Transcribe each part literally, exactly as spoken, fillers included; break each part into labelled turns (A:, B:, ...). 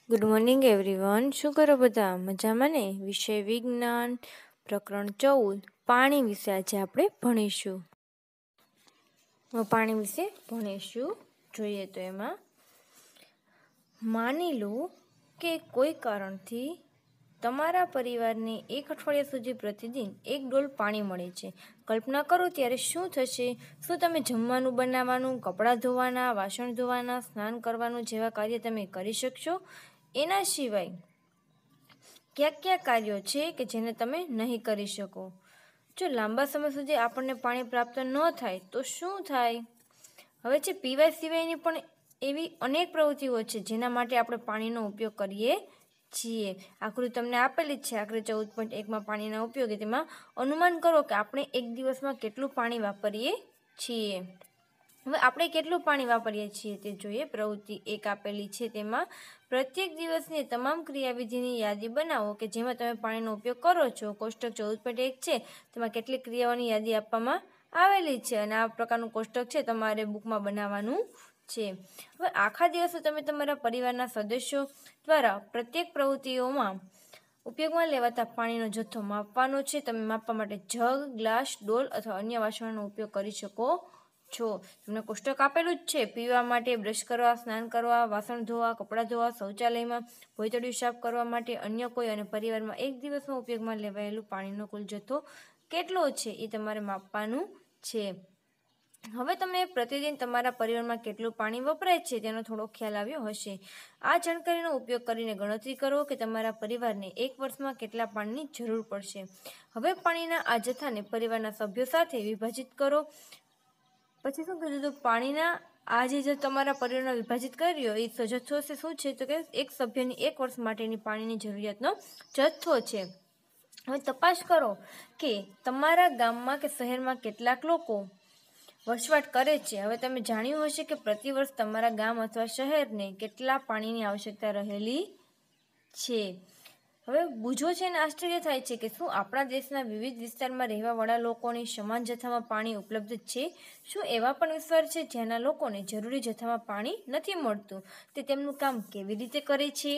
A: Good morning everyone. શું કરો બધા? મજામાં ને? વિષય વિજ્ઞાન પ્રકરણ ચૌદ પાણી વિશે આજે આપણે ભણીશું. પાણી વિશે ભણીશું જોઈએ તો એમાં માની લો કે કોઈ કારણથી તમારા પરિવારને એક અઠવાડિયા સુધી પ્રતિદિન એક ડોલ પાણી મળે છે. કલ્પના કરો ત્યારે શું થશે? શું તમે જમવાનું બનાવવાનું, કપડાં ધોવાના, વાસણ ધોવાના, સ્નાન કરવાનું જેવા કાર્ય તમે કરી શકશો? એના સિવાય કયા કયા કાર્યો છે કે જેને તમે નહીં કરી શકો? જો લાંબા સમય સુધી આપણને પાણી પ્રાપ્ત ન થાય તો શું થાય? હવે છે પીવા સિવાયની પણ એવી અનેક પ્રવૃત્તિઓ છે જેના માટે આપણે પાણીનો ઉપયોગ કરીએ છીએ. આકૃતિ તમને આપેલી જ છે. આકૃતિ ચૌદ પોઈન્ટ એકમાં પાણીના ઉપયોગ, તેમાં અનુમાન કરો કે આપણે એક દિવસમાં કેટલું પાણી વાપરીએ છીએ. હવે આપણે કેટલું પાણી વાપરીએ છીએ તે જોઈએ. પ્રવૃત્તિ એક આપેલી છે, તેમાં પ્રત્યેક દિવસની તમામ ક્રિયાવિધિની યાદી બનાવો કે જેમાં તમે પાણીનો ઉપયોગ કરો છો. કોષ્ટક ચૌદ પોઈન્ટ એક છે, તેમાં કેટલીક ક્રિયાઓની યાદી આપવામાં આવેલી છે અને આ પ્રકારનું કોષ્ટક છે તમારે બુકમાં બનાવવાનું છે. હવે આખા દિવસે તમે તમારા પરિવારના સદસ્યો દ્વારા પ્રત્યેક પ્રવૃત્તિઓમાં ઉપયોગમાં લેવાતા પાણીનો જથ્થો માપવાનો છે. તમે માપવા માટે જગ, ગ્લાસ, ડોલ અથવા અન્ય વાસણોનો ઉપયોગ કરી શકો છો. તમને કોષ્ટક આપેલું જ છે. પીવા માટે, બ્રશ કરવા, સ્નાન કરવા, વાસણ ધોવા, કપડાં ધોવા, શૌચાલયમાં ભોયતળિયું સાફ કરવા માટે, અન્ય કોઈ અને પરિવારમાં એક દિવસમાં ઉપયોગમાં લેવાયેલું પાણીનો કુલ જથ્થો કેટલો છે એ તમારે માપવાનું છે. હવે તમે પ્રતિદિન તમારા પરિવારમાં કેટલું પાણી વપરાય છે તેનો થોડો ખ્યાલ આવ્યો હશે. આ જાણકારીનો ઉપયોગ કરીને ગણતરી કરો કે તમારા પરિવારને એક વર્ષમાં કેટલા પાણીની જરૂર પડશે. હવે પાણીના આ જથ્થાને પરિવારના સભ્યો સાથે વિભાજિત કરો. પછી શું કીધું હતું? પાણીના આ જે તમારા પરિવારમાં વિભાજિત કર્યો એ જથ્થો છે શું છે? તો કે એક સભ્યની એક વર્ષ માટેની પાણીની જરૂરિયાતનો જથ્થો છે. હવે તપાસ કરો કે તમારા ગામમાં કે શહેરમાં કેટલાક લોકો વસવાટ કરે છે. હવે તમે જાણ્યું હશે કે પ્રતિ વર્ષ તમારા ગામ અથવા શહેરને કેટલા પાણીની આવશ્યકતા રહેલી છે. હવે બૂঝો છે અને આશ્ચર્ય થાય છે કે શું આપણા દેશના વિવિધ વિસ્તારમાં રહેવાવાળા લોકોને સમાન જથ્થામાં પાણી ઉપલબ્ધ છે? શું એવા પણ વિસ્તાર છે જ્યાંના લોકોને જરૂરી જથ્થામાં પાણી નથી મળતું? તે તેમનું કામ કેવી રીતે કરે છે?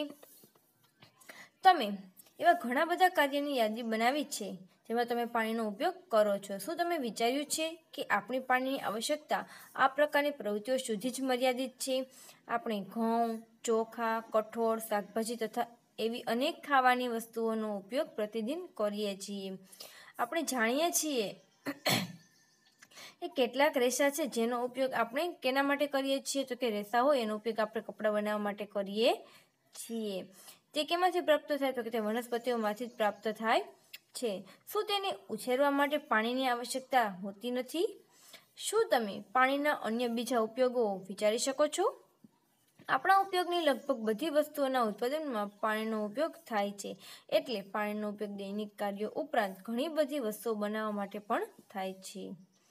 A: તમે એવા ઘણા બધા કાર્યની યાદી બનાવી છે જેમાં તમે પાણીનો ઉપયોગ કરો છો. શું તમે વિચાર્યું છે કે આપણી પાણીની આવશ્યકતા આ પ્રકારની પ્રવૃત્તિઓ સુધી જ મર્યાદિત છે? આપણે ઘઉં, ચોખા, કઠોળ, શાકભાજી તથા એવી અનેક ખાવાની વસ્તુઓનો ઉપયોગ પ્રતિદિન કરીએ છીએ. આપણે જાણીએ છીએ એ કેટલાક રેસા છે જેનો ઉપયોગ આપણે કેના માટે કરીએ છીએ? તો કે રેસા હોય એનો ઉપયોગ આપણે કપડાં બનાવવા માટે કરીએ છીએ. તે કેમાંથી પ્રાપ્ત થાય? તો કે તે વનસ્પતિઓમાંથી જ પ્રાપ્ત થાય છે. શું તેને ઉછેરવા માટે પાણીની આવશ્યકતા હોતી નથી? શું તમે પાણીના અન્ય બીજા ઉપયોગો વિચારી શકો છો? આપણા ઉપયોગની લગભગ બધી વસ્તુઓના ઉત્પાદનમાં પાણીનો ઉપયોગ થાય છે. એટલે પાણીનો ઉપયોગ દૈનિક કાર્યો ઉપરાંત ઘણી બધી વસ્તુઓ બનાવવા માટે પણ થાય છે.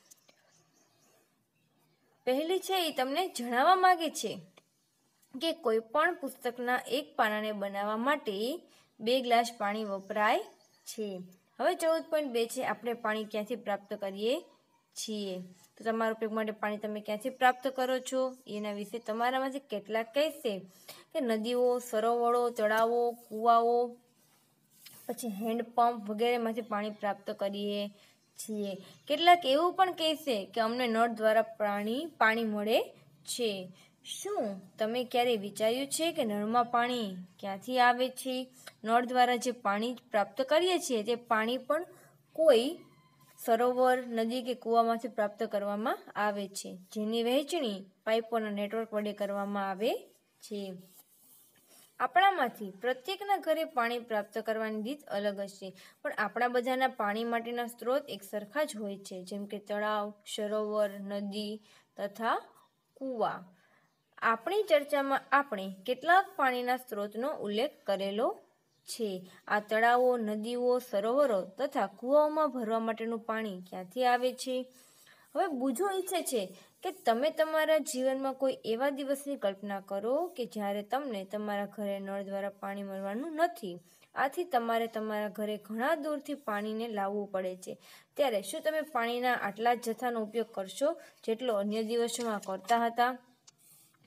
A: પહેલી છે એ તમને જણાવવા માંગે છે કે કોઈ પણ પુસ્તકના એક પાનાને બનાવવા માટે બે ગ્લાસ પાણી વપરાય છે. હવે ચૌદ પોઈન્ટ બે છે, આપણે પાણી ક્યાંથી પ્રાપ્ત કરીએ છીએ? તો તમારા ઉપયોગ માટે પાણી તમે ક્યાંથી પ્રાપ્ત કરો છો એના વિશે તમારામાંથી કેટલાક કહેશે કે નદીઓ, સરોવરો, તળાવો, કૂવાઓ, પછી હેન્ડપંપ વગેરેમાંથી પાણી પ્રાપ્ત કરીએ છીએ. કેટલાક એવું પણ કહેશે કે અમને નળ દ્વારા પાણી પાણી મળે છે. શું તમે ક્યારેય વિચાર્યું છે કે નળમાં પાણી ક્યાંથી આવે છે? નળ દ્વારા જે પાણી પ્રાપ્ત કરીએ છીએ તે પાણી પણ કોઈ સરોવર, નદી કે કૂવામાંથી પ્રાપ્ત કરવામાં આવે છે જેની વહેંચણી પાઇપોના નેટવર્ક વડે કરવામાં આવે છે. આપણામાંથી પ્રત્યેકના ઘરે પાણી પ્રાપ્ત કરવાની રીત અલગ હશે, પણ આપણા બધાના પાણી માટેના સ્ત્રોત એક સરખા જ હોય છે, જેમ કે તળાવ, સરોવર, નદી તથા કૂવા. આપણી ચર્ચામાં આપણે કેટલાક પાણીના સ્ત્રોતનો ઉલ્લેખ કરેલો છે. આ તળાવો, નદીઓ, સરોવરો તથા કૂવાઓમાં ભરવા માટેનું પાણી ક્યાંથી આવે છે? હવે બૂঝો ઈચ્છે છે કે તમે તમારા જીવનમાં કોઈ એવા દિવસની કલ્પના કરો કે જ્યારે તમને તમારા ઘરે નળ દ્વારા પાણી મળવાનું નથી. આથી તમારે તમારા ઘરે ઘણા દૂરથી પાણીને લાવવું પડે છે. ત્યારે શું તમે પાણીના આટલા જ જથ્થાનો ઉપયોગ કરશો જેટલો અન્ય દિવસોમાં કરતા હતા?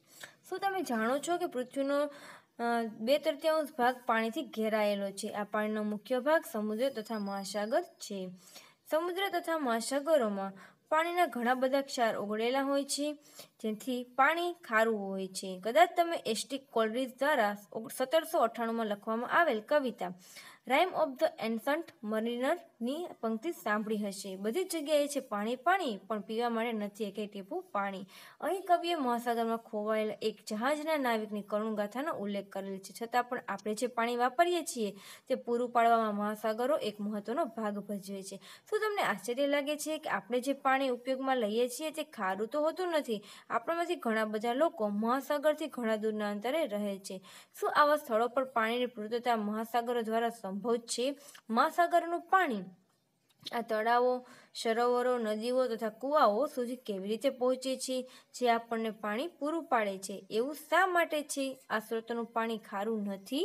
A: શું તમે જાણો છો કે પૃથ્વીનો બે તૃતીયાંશ ભાગ પાણીથી ઘેરાયેલો છે? આ પાણીનો મુખ્ય ભાગ સમુદ્ર તથા મહાસાગર છે. સમુદ્ર તથા મહાસાગરોમાં પાણીના ઘણા બધા ક્ષાર ઓગળેલા હોય છે, જેથી પાણી ખારું હોય છે. કદાચ તમે એસટી કોલરીજ દ્વારા સત્તરસો અઠ્ઠાણુંમાં લખવામાં આવેલ કવિતા રાઇમ ઓફ ધ એન્શન્ટ મરીનરની પંક્તિ સાંભળી હશે. બધી જગ્યાએ છે પાણી પાણી, પણ પીવા માટે નથી એક ટીપું પાણી. અહીં કવિએ મહાસાગરમાં ખોવાયેલા એક જહાજના નાવિકની કરુણ ગાથાનો ઉલ્લેખ કરેલ છે. છતાં પણ આપણે જે પાણી વાપરીએ છીએ તે પૂરું પાડવામાં મહાસાગરો એક મહત્વનો ભાગ ભજવે છે. શું તમને આશ્ચર્ય લાગે છે કે આપણે જે પાણી ઉપયોગમાં લઈએ છીએ તે ખારું તો હોતું નથી? આપણામાંથી ઘણા બધા લોકો મહાસાગરથી ઘણા દૂરના અંતરે રહે છે. શું આવા સ્થળો પર પાણીની પૂર્તતા મહાસાગરો દ્વારા સંભવ છે? મહાસાગરનું પાણી આ તળાવો, સરોવરો, નદીઓ તથા કુવાઓ સુધી કેવી રીતે પહોંચે છે, જે આપણને પાણી પૂરું પાડે છે? એવું શા માટે છે? આ સ્ત્રોતનું પાણી ખારું નથી?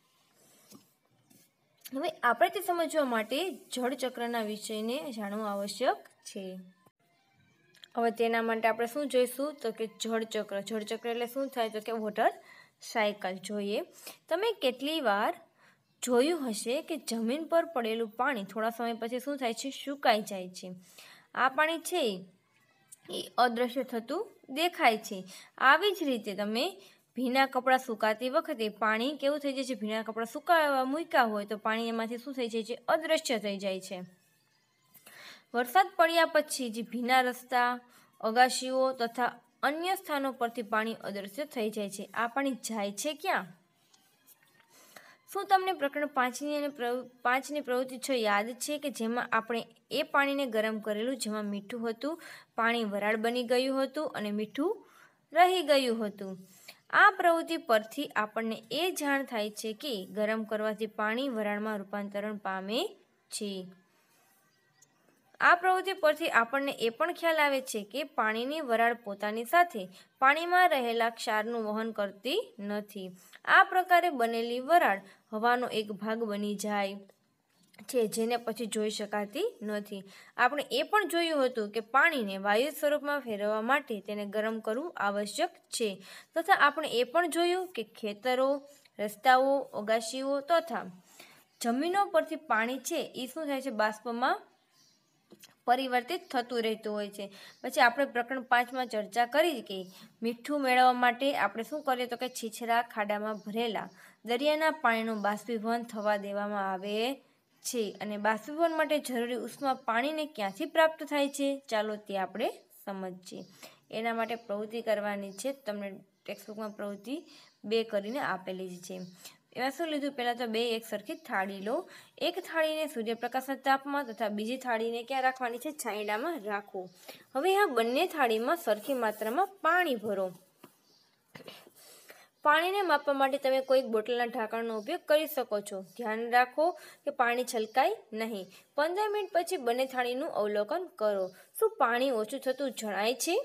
A: હવે આપણે તે સમજવા માટે જળચક્રના વિષયને જાણવું આવશ્યક છે. હવે તેના માટે આપણે શું જોઈશું તો કે જળચક્ર. જળચક્ર એટલે શું થાય તો કે વોટર સાયકલ જોઈએ. તમે કેટલી વાર જોયું હશે કે જમીન પર પડેલું પાણી થોડા સમય પછી શું થાય છે? સુકાઈ જાય છે. આ પાણી છે એ અદૃશ્ય થતું દેખાય છે. આવી જ રીતે તમે ભીના કપડાં સુકાતી વખતે પાણી કેવું થઈ જાય છે? ભીના કપડાં સુકાવા મૂક્યા હોય તો પાણી એમાંથી શું થઈ જાય છે? અદૃશ્ય થઈ જાય છે. વરસાદ પડ્યા પછી જે ભીના રસ્તા, અગાશીઓ તથા અન્ય સ્થાનો પરથી પાણી અદૃશ્ય થઈ જાય છે. આ પાણી જાય છે ક્યાં? શું તમને પ્રકરણ પાંચની અને પાંચની પ્રવૃત્તિ છ યાદ છે કે જેમાં આપણે એ પાણીને ગરમ કરેલું જેમાં મીઠું હતું, પાણી વરાળ બની ગયું હતું અને મીઠું રહી ગયું હતું? આ પ્રવૃત્તિ પરથી આપણને એ જાણ થાય છે કે ગરમ કરવાથી પાણી વરાળમાં રૂપાંતરણ પામે છે. આ પ્રવૃત્તિ પરથી આપણને એ પણ ખ્યાલ આવે છે કે પાણીની વરાળ પોતાની સાથે પાણીમાં રહેલા ક્ષારનું વહન કરતી નથી. આ પ્રકારે બનેલી વરાળ હવાનો એક ભાગ બની જાય છે, જેને પછી જોઈ શકાતી નથી. આપણે એ પણ જોયું હતું કે પાણીને વાયુ સ્વરૂપમાં ફેરવવા માટે તેને ગરમ કરવું આવશ્યક છે. તથા આપણે એ પણ જોયું કે ખેતરો, રસ્તાઓ, અગાશીઓ તથા જમીનો પરથી પાણી છે એ શું થાય છે? બાષ્પમાં પરિવર્તિત થતું રહેતું હોય છે. પછી આપણે પ્રકરણ પાંચમાં ચર્ચા કરી કે મીઠું મેળવવા માટે આપણે શું કરીએ તો કે છીછરા ખાડામાં ભરેલા દરિયાના પાણીનું બાષ્પીભવન થવા દેવામાં આવે છે. અને બાષ્પીભવન માટે જરૂરી ઉષ્મા પાણીને ક્યાંથી પ્રાપ્ત થાય છે? ચાલો તે આપણે સમજીએ. એના માટે પ્રવૃત્તિ કરવાની છે. તમને ટેક્સ્ટબુકમાં પ્રવૃત્તિ બે કરીને આપેલી જ છે. એમાં શું લીધું? પહેલાં તો બે એક સરખી થાળી લો. એક થાળીને સૂર્યપ્રકાશના તાપમાં તથા બીજી થાળીને ક્યાં રાખવાની છે? છાંયડામાં રાખો. હવે આ બંને થાળીમાં સરખી માત્રામાં પાણી ભરો. પાણીને માપવા માટે તમે કોઈ બોટલના ઢાંકણનો ઉપયોગ કરી શકો છો. ધ્યાન રાખો કે પાણી છલકાય નહીં. પંદર મિનિટ પછી બંને થાળીનું અવલોકન કરો. શું પાણી ઓછું થતું જણાય છે?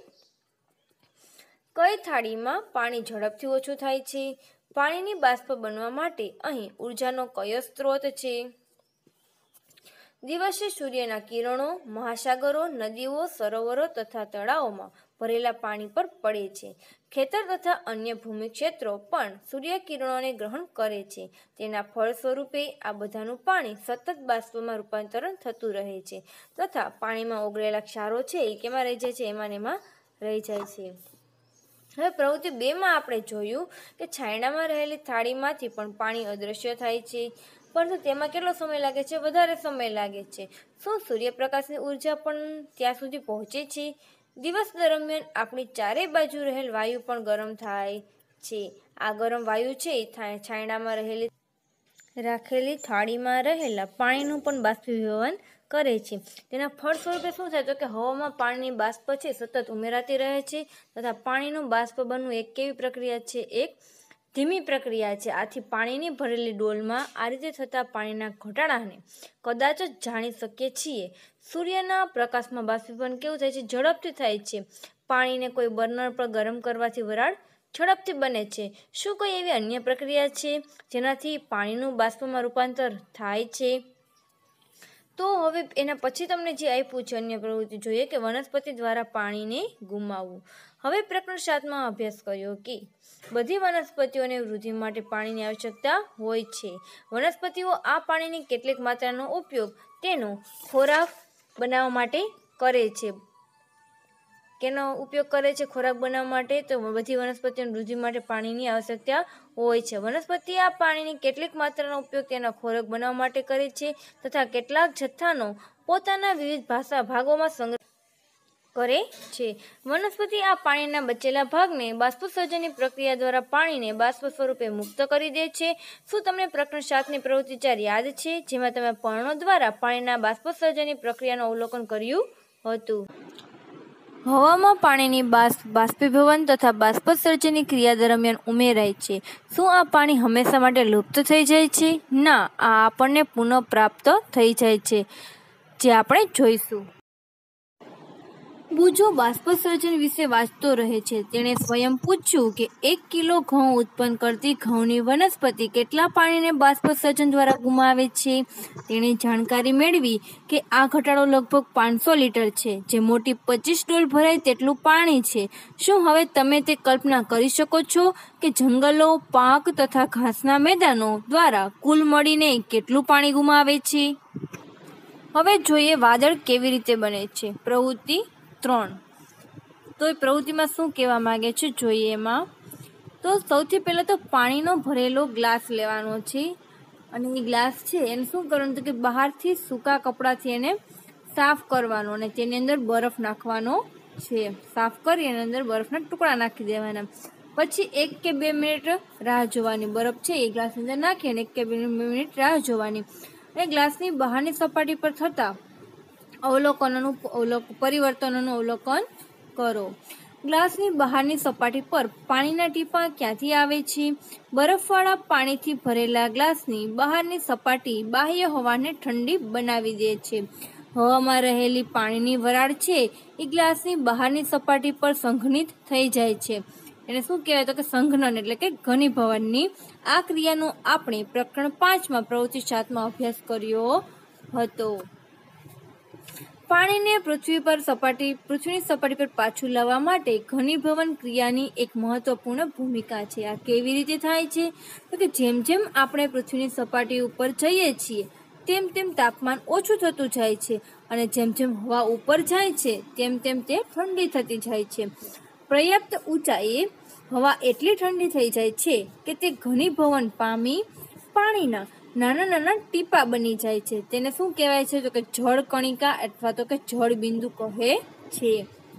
A: કઈ થાળીમાં પાણી ઝડપથી ઓછું થાય છે? પાણીની બાષ્પ બનવા માટે અહીં ઉર્જાનો કયો સ્ત્રોત છે? દિવસે સૂર્યના કિરણો મહાસાગરો, નદીઓ, સરોવરો તથા તળાવોમાં ભરેલા પાણી પર પડે છે. ખેતર તથા અન્ય ભૂમિ ક્ષેત્રો પણ સૂર્યકિરણોને ગ્રહણ કરે છે. તેના ફળ સ્વરૂપે આ બધાનું પાણી સતત બાષ્પમાં રૂપાંતરણ થતું રહે છે તથા પાણીમાં ઓગળેલા ક્ષારો છે એ કેમાં રહી જાય છે? એમાં એમાં રહી જાય છે. હવે પ્રવૃત્તિ બે માં આપણે જોયું કે છાંયડામાં રહેલી થાળીમાંથી પણ પાણી અદૃશ્ય થાય છે, પરંતુ તેમાં કેટલો સમય લાગે છે? વધારે સમય લાગે છે. શું સૂર્યપ્રકાશની ઉર્જા પણ ત્યાં સુધી પહોંચે છે? દિવસ દરમિયાન આપણી ચારે બાજુ રહેલ વાયુ પણ ગરમ થાય છે. આ ગરમ વાયુ છે છાંયડામાં રહેલી રાખેલી થાળીમાં રહેલા પાણીનું પણ બાષ્પીભવન કરે છે. તેના ફળ સ્વરૂપે શું થાય તો કે હવામાં પાણીની બાષ્પ છે સતત ઉમેરાતી રહે છે તથા પાણીનું બાષ્પ બનવું એક કેવી પ્રક્રિયા છે? એક ધીમી પ્રક્રિયા છે. આથી પાણીની ભરેલી ડોલમાં આ રીતે થતા પાણીના ઘટાડાને કદાચ જ જાણી શકીએ છીએ. સૂર્યના પ્રકાશમાં બાષ્પીભવન કેવું થાય છે? ઝડપથી થાય છે. પાણીને કોઈ બર્નર પર ગરમ કરવાથી વરાળ ઝડપથી બને છે. શું કોઈ એવી અન્ય પ્રક્રિયા છે જેનાથી પાણીનું બાષ્પમાં રૂપાંતર થાય છે? તો હવે એના પછી તમને જે આપ્યું છે અન્ય પ્રવૃત્તિ જોઈએ કે વનસ્પતિ દ્વારા પાણીને ગુમાવવું. હવે પ્રકરણ સાતમાં અભ્યાસ કર્યો કે બધી વનસ્પતિઓને વૃદ્ધિ માટે પાણીની આવશ્યકતા હોય છે. વનસ્પતિઓ આ પાણીની કેટલીક માત્રાનો ઉપયોગ તેનો ખોરાક બનાવવા માટે કરે છે. કેનો ઉપયોગ કરે છે ખોરાક બનાવવા માટે? તો બધી વનસ્પતિઓની વૃદ્ધિ માટે પાણીની આવશ્યકતા હોય છે. વનસ્પતિ આ પાણીની કેટલીક માત્રાનો ઉપયોગ તેના ખોરાક બનાવવા માટે કરે છે તથા કેટલાક જથ્થાનો પોતાના વિવિધ ભાષા ભાગોમાં સંગ્રહ કરે છે. વનસ્પતિ આ પાણીના બચેલા ભાગને બાષ્પોત્સર્જનની પ્રક્રિયા દ્વારા પાણીને બાષ્પ સ્વરૂપે મુક્ત કરી દે છે. શું તમને પ્રકરણ સાતની પ્રવૃત્તિ ચાર યાદ છે, જેમાં તમે પર્ણો દ્વારા પાણીના બાષ્પોત્સર્જનની પ્રક્રિયાનું અવલોકન કર્યું હતું? હવામાં પાણીની બાષ્પ બાષ્પીભવન તથા બાષ્પોત્સર્જનની ક્રિયા દરમિયાન ઉમેરાય છે. શું આ પાણી હંમેશા માટે લુપ્ત થઈ જાય છે? ના, આ આપણને પુનઃ પ્રાપ્ત થઈ જાય છે, જે આપણે જોઈશું. બુજો બાષ્પોત્સર્જન વિશે વાંચતો રહે છે. તેણે સ્વયં પૂછ્યું કે એક કિલો ઘઉં ઉત્પન્ન કરતી ઘઉંની વનસ્પતિ કેટલા પાણીને બાષ્પોત્સર્જન દ્વારા ગુમાવે છે? તેણે જાણકારી મેળવી કે આ ઘટાડો લગભગ પાંચસો લીટર છે, જે મોટી પચીસ ડોલ ભરાય તેટલું પાણી છે. શું હવે તમે તે કલ્પના કરી શકો છો કે જંગલો, પાક તથા ઘાસના મેદાનો દ્વારા કુલ મળીને કેટલું પાણી ગુમાવે છે? હવે જોઈએ વાદળ કેવી રીતે બને છે. પ્રવૃત્તિ ત્રણ. તો એ પ્રવૃત્તિમાં શું કહેવા માંગે છે જોઈએ. એમાં તો સૌથી પહેલાં તો પાણીનો ભરેલો ગ્લાસ લેવાનો છે અને એ ગ્લાસ છે એને શું કરવાનું તો કે બહારથી સૂકા કપડાથી એને સાફ કરવાનો અને તેની અંદર બરફ નાખવાનો છે. સાફ કરી એની અંદર બરફના ટુકડા નાખી દેવાના. પછી એક કે બે મિનિટ રાહ જોવાની. બરફ છે એ ગ્લાસની અંદર નાખી અને એક કે બે મિનિટ રાહ જોવાની. અને ગ્લાસની બહારની સપાટી પર થતા અવલોકનોનું અવલોક પરિવર્તનોનું અવલોકન કરો. ગ્લાસની બહારની સપાટી પર પાણીના ટીપાં ક્યાંથી આવે છે? બરફવાળા પાણીથી ભરેલા ગ્લાસની બહારની સપાટી બાહ્ય હવાને ઠંડી બનાવી દે છે. હવામાં રહેલી પાણીની વરાળ છે એ ગ્લાસની બહારની સપાટી પર સંઘનિત થઈ જાય છે. એને શું કહેવાય તો કે સંઘનન એટલે કે ઘનીભવનની આ ક્રિયાનો આપણે પ્રકરણ પાંચમાં પ્રવૃત્તિ સાતમાં અભ્યાસ કર્યો હતો. પાણીને પૃથ્વી પર સપાટી પૃથ્વીની સપાટી પર પાછું લાવવા માટે ઘનીભવન ક્રિયાની એક મહત્વપૂર્ણ ભૂમિકા છે. આ કેવી રીતે થાય છે તો કે જેમ જેમ આપણે પૃથ્વીની સપાટી ઉપર જઈએ છીએ તેમ તેમ તાપમાન ઓછું થતું જાય છે અને જેમ જેમ હવા ઉપર જાય છે તેમ તેમ તે ઠંડી થતી જાય છે. પર્યાપ્ત ઊંચાઈએ હવા એટલી ઠંડી થઈ જાય છે કે તે ઘનીભવન પામી પાણીના નાના નાના ટીપા બની જાય છે. તેને શું કહેવાય છે તો કે જળ કણિકા અથવા તો કે જળ બિંદુ કહે છે.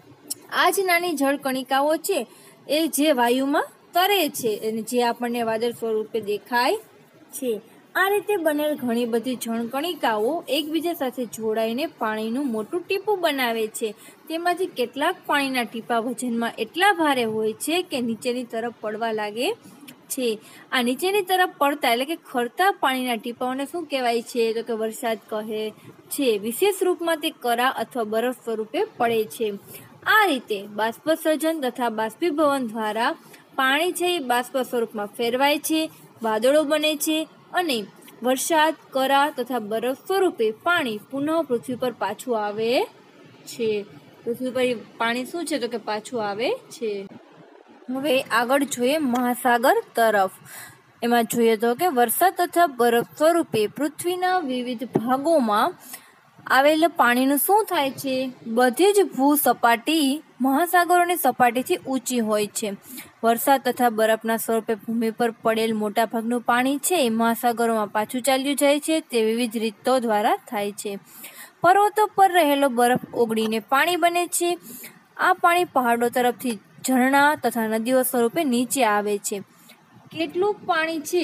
A: આ જ નાની જળ કણિકાઓ છે એ જે વાયુમાં તરે છે અને જે આપણને વાદળ સ્વરૂપે દેખાય છે. આ રીતે બનેલ ઘણી બધી જળ કણિકાઓ એકબીજા સાથે જોડાઈને પાણીનું મોટું ટીપું બનાવે છે. તેમાંથી કેટલાક પાણીના ટીપા વજનમાં એટલા ભારે હોય છે કે નીચેની તરફ પડવા લાગે છે. આ નીચેની તરફ પડતા એટલે કે ખરતા પાણીના ટીપાઓને શું કહેવાય છે તો કે વરસાદ કહે છે. વિશેષ રૂપમાં તે કરા અથવા બરફ સ્વરૂપે પડે છે. આ રીતે બાષ્પોત્સર્જન તથા બાષ્પીભવન દ્વારા પાણી છે એ બાષ્પ સ્વરૂપમાં ફેરવાય છે, વાદળો બને છે અને વરસાદ, કરા તથા બરફ સ્વરૂપે પાણી પુનઃ પૃથ્વી પર પાછું આવે છે. પૃથ્વી પર પાણી શું છે તો કે પાછું આવે છે. હવે આગળ જોઈએ મહાસાગર તરફ. એમાં જોઈએ તો કે વરસાદ તથા બરફ સ્વરૂપે પૃથ્વીના વિવિધ ભાગોમાં આવેલ પાણીનું શું થાય છે? બધી જ ભૂ સપાટી મહાસાગરોની સપાટીથી ઊંચી હોય છે. વરસાદ તથા બરફના સ્વરૂપે ભૂમિ પર પડેલ મોટાભાગનું પાણી છે એ મહાસાગરોમાં પાછું ચાલ્યું જાય છે. તે વિવિધ રીતો દ્વારા થાય છે. પર્વતો પર રહેલો બરફ ઓગળીને પાણી બને છે. આ પાણી પહાડો તરફથી ઝરણા તથા નદીઓ સ્વરૂપે નીચે આવે છે. કેટલું પાણી છે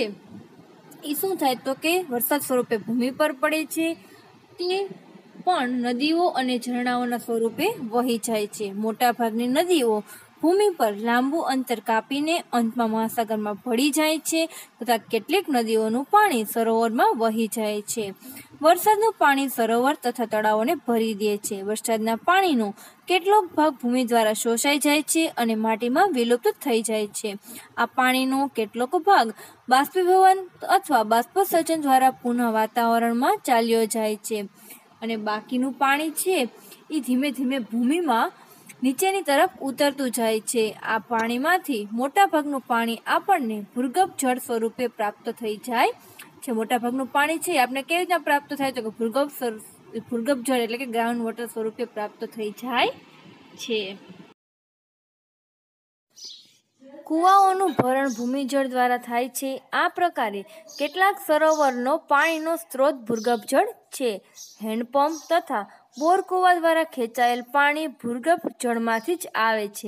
A: એ શું થાય તો કે વરસાદ સ્વરૂપે ભૂમિ પર પડે છે. તે પણ નદીઓ અને ઝરણાઓના સ્વરૂપે વહી જાય છે. મોટાભાગની નદીઓ ભૂમિ પર લાંબુ અંતર કાપીને અંતમાં મહાસાગરમાં ભળી જાય છે તથા કેટલીક નદીઓનું પાણી સરોવરમાં વહી જાય છે. વરસાદનું પાણી સરોવર તથા તળાવોને ભરી દે છે. વરસાદના પાણીનો કેટલોક ભાગ ભૂમિ દ્વારા શોષાઈ જાય છે અને માટીમાં વિલુપ્ત થઈ જાય છે. આ પાણીનો કેટલોક ભાગ બાષ્પીભવન અથવા બાષ્પોત્સર્જન દ્વારા પુનઃ વાતાવરણમાં ચાલ્યો જાય છે અને બાકીનું પાણી છે એ ધીમે ધીમે ભૂમિમાં નીચેની તરફ ઉતરતું જાય છે. આ પાણીમાંથી મોટાભાગનું પાણી આપણને ભૂગર્ભ જળ સ્વરૂપે પ્રાપ્ત થઈ જાય છે. મોટાભાગનું પાણી છે આપણે કેવી રીતના પ્રાપ્ત થાય તો કે ભૂગર્ભ ભૂગર્ભ જળ એટલે કે ગ્રાઉન્ડ વોટર સ્વરૂપે પ્રાપ્ત થઈ જાય છે. કુવાઓનું ભરણ ભૂમિજળ દ્વારા થાય છે. આ પ્રકારે કેટલાક સરોવરનો પાણીનો સ્ત્રોત ભૂગર્ભ જળ છે. હેન્ડપંપ તથા બોર કુવા દ્વારા ખેંચાયેલ પાણી ભૂગર્ભ જળમાંથી જ આવે છે.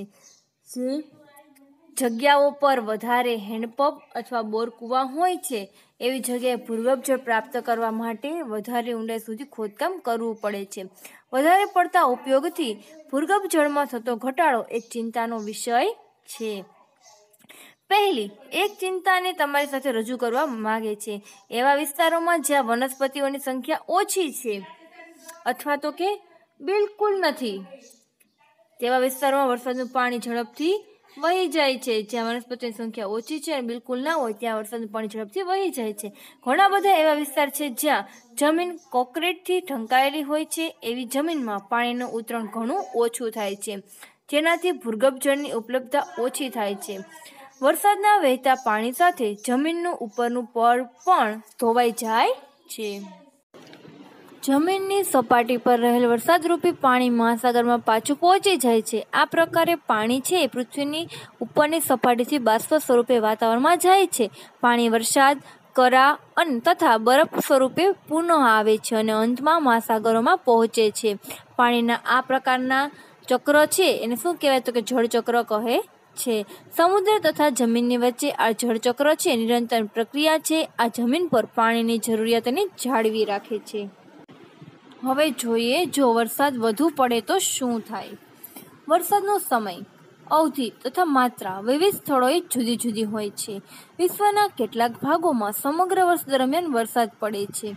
A: જે જગ્યાઓ પર વધારે હેન્ડપંપ અથવા બોર કુવા હોય છે એવી જગ્યાએ ભૂગર્ભ જળ પ્રાપ્ત કરવા માટે વધારે ઊંડાઈ સુધી ખોદકામ કરવું પડે છે. વધારે પડતા ઉપયોગથી ભૂગર્ભ જળમાં થતો ઘટાડો એક ચિંતાનો વિષય છે. પહેલી એક ચિંતાને તમારી સાથે રજૂ કરવા માગે છે. એવા વિસ્તારોમાં જ્યાં વનસ્પતિઓની સંખ્યા ઓછી છે અથવા તો કે બિલકુલ નથી તેવા વિસ્તારોમાં વરસાદનું પાણી ઝડપથી વહી જાય છે. જ્યાં વનસ્પતિની સંખ્યા ઓછી છે અને બિલકુલ ના હોય ત્યાં વરસાદનું પાણી ઝડપથી વહી જાય છે. ઘણા બધા એવા વિસ્તાર છે જ્યાં જમીન કોન્ક્રીટથી ઢંકાયેલી હોય છે. એવી જમીનમાં પાણીનું ઉતરણ ઘણું ઓછું થાય છે જેનાથી ભૂગર્ભ જળની ઉપલબ્ધતા ઓછી થાય છે. વરસાદના વહેતા પાણી સાથે જમીનનું ઉપરનું પડ પણ ધોવાઈ જાય છે. જમીનની સપાટી પર રહેલ વરસાદરૂપી પાણી મહાસાગરમાં પાછું પહોંચી જાય છે. આ પ્રકારે પાણી છે પૃથ્વીની ઉપરની સપાટીથી બાષ્પ સ્વરૂપે વાતાવરણમાં જાય છે. પાણી વરસાદ, કરા અને તથા બરફ સ્વરૂપે પુનઃ આવે છે અને અંતમાં મહાસાગરોમાં પહોંચે છે. પાણીના આ પ્રકારના ચક્ર છે એને શું કહેવાય તો કે જળચક્ર કહે છે. સમુદ્ર તથા જમીનની વચ્ચે આ જળચક્ર છે નિરંતર પ્રક્રિયા છે. આ જમીન પર પાણીની જરૂરિયાતને જાળવી રાખે છે. હવે જોઈએ જો વરસાદ વધુ પડે તો શું થાય. વરસાદનો સમય, અવધિ તથા માત્રા વિવિધ સ્થળોએ જુદી જુદી હોય છે. વિશ્વના કેટલાક ભાગોમાં સમગ્ર વર્ષ દરમિયાન વરસાદ પડે છે.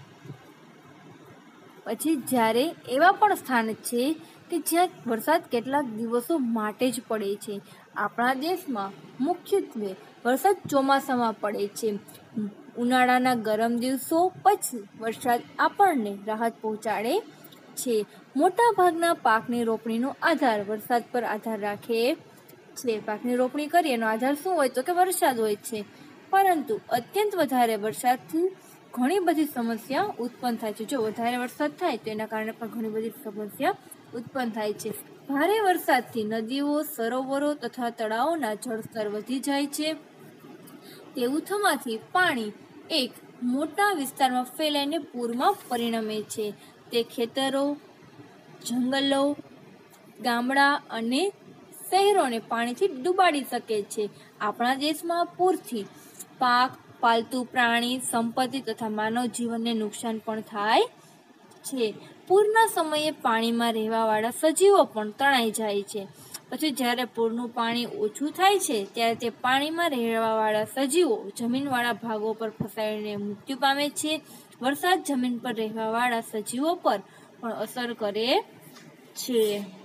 A: પછી જ્યારે એવા પણ સ્થાન છે કે જ્યાં વરસાદ કેટલાક દિવસો માટે જ પડે છે. આપણા દેશમાં મુખ્યત્વે વરસાદ ચોમાસામાં પડે છે. ઉનાળાના ગરમ દિવસો પછી વરસાદ આપણને રાહત પહોંચાડે છે. મોટા ભાગના પાકની રોપણીનો આધાર વરસાદ પર આધાર રાખે છે. પાકની રોપણી કરીએ એનો આધાર શું હોય તો કે વરસાદ હોય છે. પરંતુ અત્યંત વધારે વરસાદથી ઘણી બધી સમસ્યા ઉત્પન્ન થાય છે. જો વધારે વરસાદ થાય તો એના કારણે પણ ઘણી બધી સમસ્યા ઉત્પન્ન થાય છે. ભારે વરસાદથી નદીઓ, સરોવરો તથા તળાવોના જળસ્તર વધી જાય છે. તેવું થવાથી પાણી એક મોટા વિસ્તારમાં ફેલાઈને પૂરમાં પરિણમે છે. તે ખેતરો, જંગલો, ગામડા અને શહેરોને પાણીથી ડૂબાડી શકે છે. આપણા દેશમાં પૂરથી પાક, પાલતુ પ્રાણી, સંપત્તિ તથા માનવ જીવનને નુકસાન પણ થાય છે. પૂરના સમયે પાણીમાં રહેવાવાળા સજીવો પણ તણાઈ જાય છે. પછી જ્યારે પૂરનું પાણી ઓછું થાય છે ત્યારે તે પાણીમાં રહેવાવાળા સજીવો જમીનવાળા ભાગો પર ફસાઈને મૃત્યુ પામે છે. વરસાદ જમીન પર રહેવાવાળા સજીવો પર પણ અસર કરે છે.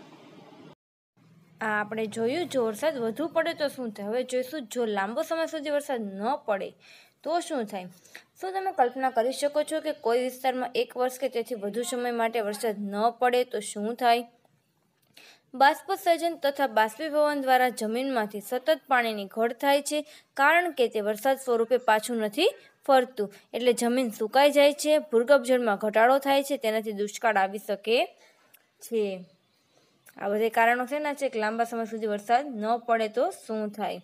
A: આ આપણે જોયું જો વરસાદ વધુ પડે તો શું થાય. હવે જોઈશું જો લાંબો સમય સુધી વરસાદ ન પડે તો શું થાય. શું તમે કલ્પના કરી શકો છો કે કોઈ વિસ્તારમાં એક વર્ષ કે તેથી વધુ સમય માટે વરસાદ ન પડે તો શું થાય. બાષ્પસર્જન તથા બાષ્પીભવન દ્વારા જમીનમાંથી સતત પાણીની ઘટ થાય છે કારણ કે તે વરસાદ સ્વરૂપે પાછું નથી ફરતું એટલે જમીન સુકાઈ જાય છે. ભૂગર્ભ જળમાં ઘટાડો થાય છે તેનાથી દુષ્કાળ આવી શકે છે. આ બધા કારણો છે ને છે કે લાંબા સમય સુધી વરસાદ ન પડે તો શું થાય.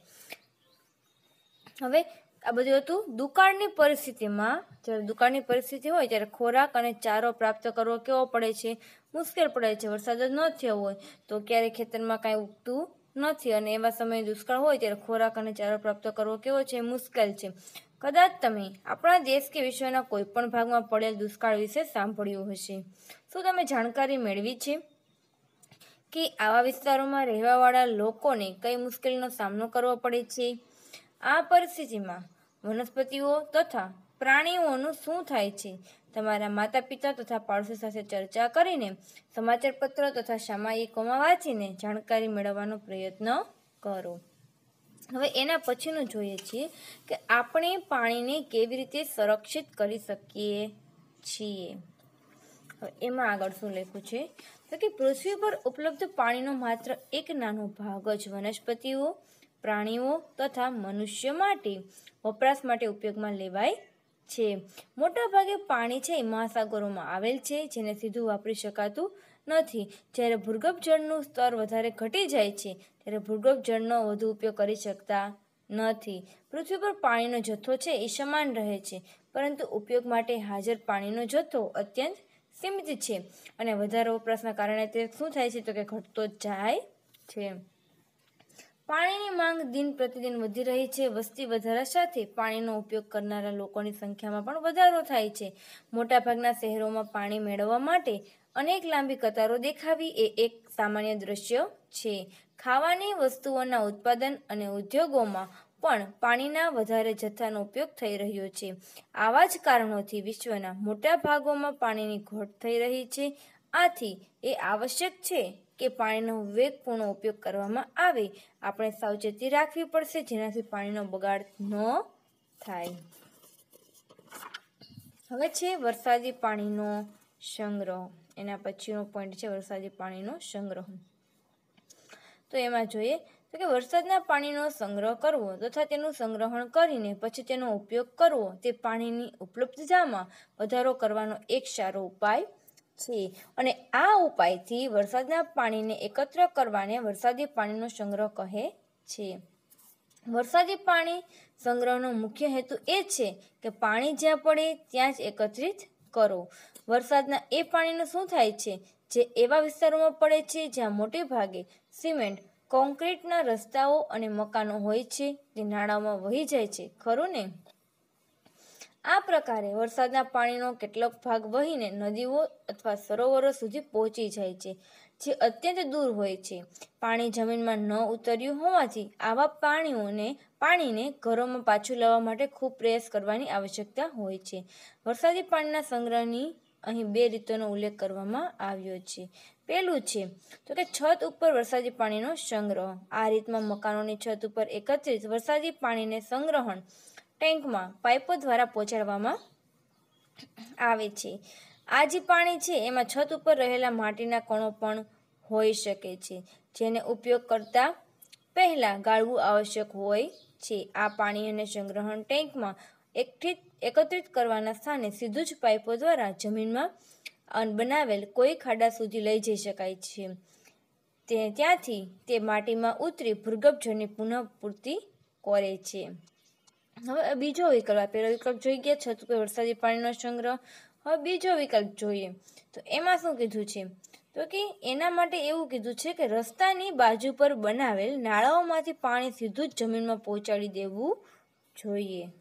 A: હવે આ બધું હતું દુકાળની પરિસ્થિતિમાં. જ્યારે દુકાળની પરિસ્થિતિ હોય ત્યારે ખોરાક અને ચારો પ્રાપ્ત કરવો કેવો પડે છે, મુશ્કેલ પડે છે. વરસાદ જ ન થયો હોય તો ક્યારેય ખેતરમાં કાંઈ ઉગતું નથી અને એવા સમયે દુષ્કાળ હોય ત્યારે ખોરાક અને ચારો પ્રાપ્ત કરવો કેવો છે, મુશ્કેલ છે. કદાચ તમે આપણા દેશ કે વિશ્વના કોઈ પણ ભાગમાં પડેલ દુષ્કાળ વિશે સાંભળ્યું હશે. શું તમે જાણકારી મેળવી છે કે આવા વિસ્તારોમાં રહેવાવાળા લોકોને કઈ મુશ્કેલીનો સામનો કરવો પડે છે. આ પરિસ્થિતિમાં વનસ્પતિઓ તથા પ્રાણીઓનું શું થાય છે. તમારા માતા પિતા તથા પાડોશી સાથે ચર્ચા કરીને સમાચાર પત્ર તથા સામાયિકોમાં વાંચીને જાણકારી મેળવવાનો પ્રયત્ન કરો. હવે એના પછીનું જોઈએ છીએ કે આપણે પાણીને કેવી રીતે સંરક્ષિત કરી શકીએ છીએ. હવે એમાં આગળ શું લખ્યું છે તો કે પૃથ્વી પર ઉપલબ્ધ પાણીનો માત્ર એક નાનો ભાગ જ વનસ્પતિઓ, પ્રાણીઓ તથા મનુષ્ય માટે વપરાશ માટે ઉપયોગમાં લેવાય છે. મોટાભાગે પાણી છે એ મહાસાગરોમાં આવેલ છે, જેને સીધું વાપરી શકાતું નથી. જ્યારે ભૂગર્ભ જળનું સ્તર વધારે ઘટી જાય છે ત્યારે ભૂગર્ભ જળનો વધુ ઉપયોગ કરી શકતા નથી. પૃથ્વી પર પાણીનો જથ્થો છે એ સમાન રહે છે, પરંતુ ઉપયોગ માટે હાજર પાણીનો જથ્થો અત્યંત સીમિત છે અને વધારે વપરાશના કારણે તે શું થાય છે તો કે ઘટતો જાય છે. પાણીની માંગ દિન પ્રતિદિન વધી રહી છે. વસ્તી વધારા સાથે પાણીનો ઉપયોગ કરનારા લોકોની સંખ્યામાં પણ વધારો થાય છે. મોટાભાગના શહેરોમાં પાણી મેળવવા માટે અનેક લાંબી કતારો દેખાવી એ એક સામાન્ય દ્રશ્ય છે. ખાવાની વસ્તુઓના ઉત્પાદન અને ઉદ્યોગોમાં પણ પાણીના વધારે જથ્થાનો ઉપયોગ થઈ રહ્યો છે. આવા જ કારણોથી વિશ્વના મોટા ભાગોમાં પાણીની ઘટ થઈ રહી છે. આથી એ આવશ્યક છે કે પાણીનો વિવેકપૂર્ણ ઉપયોગ કરવામાં આવે. આપણે સાવચેતી રાખવી પડશે જેનાથી પાણીનો બગાડ ન થાય. હવે છે વરસાદી પાણીનો સંગ્રહ. એના પછીનો પોઈન્ટ છે વરસાદી પાણીનો સંગ્રહ. તો એમાં જોઈએ તો કે વરસાદના પાણીનો સંગ્રહ કરવો તથા તેનું સંગ્રહણ કરીને પછી તેનો ઉપયોગ કરવો તે પાણીની ઉપલબ્ધતામાં વધારો કરવાનો એક સારો ઉપાય છે. અને આ ઉપાયથી વરસાદના પાણીને એકત્ર કરવાને વરસાદી પાણીનો સંગ્રહ કહે છે. વરસાદી પાણી સંગ્રહનો મુખ્ય હેતુ એ છે કે પાણી જ્યાં પડે ત્યાં જ એકત્રિત કરો. વરસાદના એ પાણીનું શું થાય છે જે એવા વિસ્તારોમાં પડે છે જ્યાં મોટે ભાગે સિમેન્ટ, કોન્ક્રીટના રસ્તાઓ અને મકાનો હોય છે, જે નાળામાં વહી જાય છે, ખરું ને? આ પ્રકારે વરસાદના પાણીનો કેટલોક ભાગ વહીને નદીઓ અથવા સરોવરો સુધી પહોંચી જાય છે, જે અત્યંત દૂર હોય છે. પાણી જમીનમાં ન ઉતર્યું હોવાથી આવા પાણીઓને પાણીને ઘરોમાં પાછું લાવવા માટે ખૂબ પ્રયાસ કરવાની આવશ્યકતા હોય છે. વરસાદી પાણીના સંગ્રહની અહીં બે રીતોનો ઉલ્લેખ કરવામાં આવ્યો છે. પહેલું છે તો કે છત ઉપર વરસાદી પાણીનો સંગ્રહ. આ રીતમાં મકાનોની છત ઉપર એકત્રિત વરસાદી પાણીને સંગ્રહણ ટેન્કમાં પાઇપો દ્વારા પહોંચાડવામાં આવે છે. આ જે પાણી છે એમાં છત ઉપર રહેલા માટીના કણો પણ હોઈ શકે છે, જેને ઉપયોગ કરતા પહેલા ગાળવું આવશ્યક હોય છે. આ પાણી અને સંગ્રહણ ટેન્કમાં એકઠિત એકત્રિત કરવાના સ્થાને સીધું જ પાઇપો દ્વારા જમીનમાં બનાવેલ કોઈ ખાડા સુધી લઈ જઈ શકાય છે. તે ત્યાંથી તે માટીમાં ઉતરી ભૂગર્ભ જળની પુનઃપૂર્તિ કરે છે. હવે બીજો વિકલ્પ, પહેલો વિકલ્પ જોઈ ગયા છત ઉપર વરસાદી પાણીનો સંગ્રહ. હવે બીજો વિકલ્પ જોઈએ તો એમાં શું કીધું છે તો કે એના માટે એવું કીધું છે કે રસ્તાની બાજુ પર બનાવેલ નાળાઓમાંથી પાણી સીધું જ જમીનમાં પહોંચાડી દેવું જોઈએ.